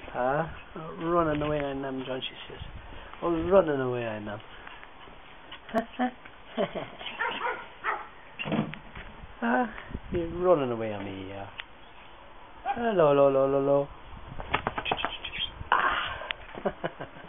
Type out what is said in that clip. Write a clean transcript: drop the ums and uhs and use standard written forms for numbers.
Running away I am, John, she says. Oh, running away I am. You're running away on me, yeah. Hello, hello, hello, hello.